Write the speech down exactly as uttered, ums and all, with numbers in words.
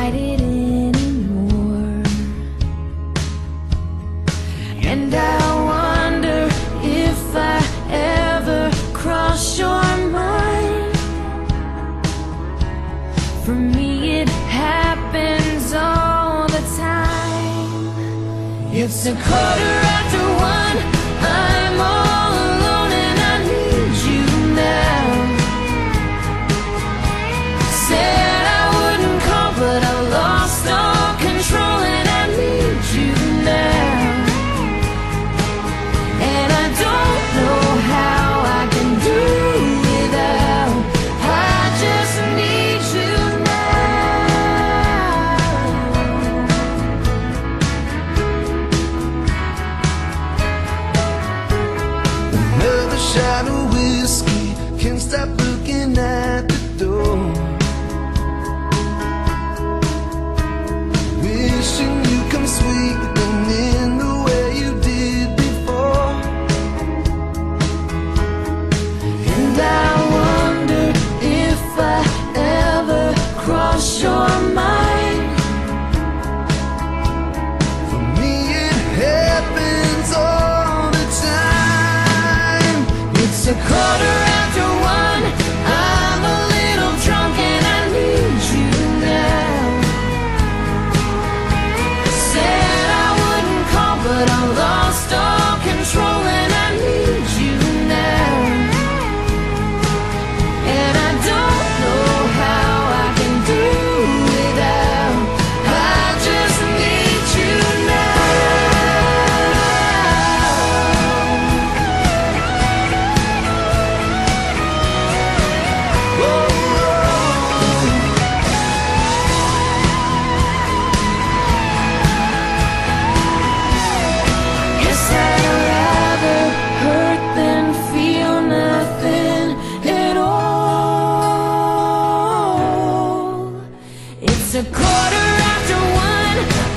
fight it anymore. And I wonder if I ever cross your mind. For me it happens all the time. It's a quarter after one, I'm all alone and I need you now. Said I wouldn't call, but I lost all control and I need you now. And I don't know how I can do without. I just need you now. Another shot of whiskey, can't stop looking at the door. Wishing you come sweeping in the way you did before. And I wonder if I ever cross your mind. For me it happens all the time. It's a quarter after one, I'm a little drunk and I need you now. Said I wouldn't call, but I lost all control and I need you now. And I don't know how I can do without. I just need you now. Guess I'd rather hurt than feel nothing at all. It's a quarter after one,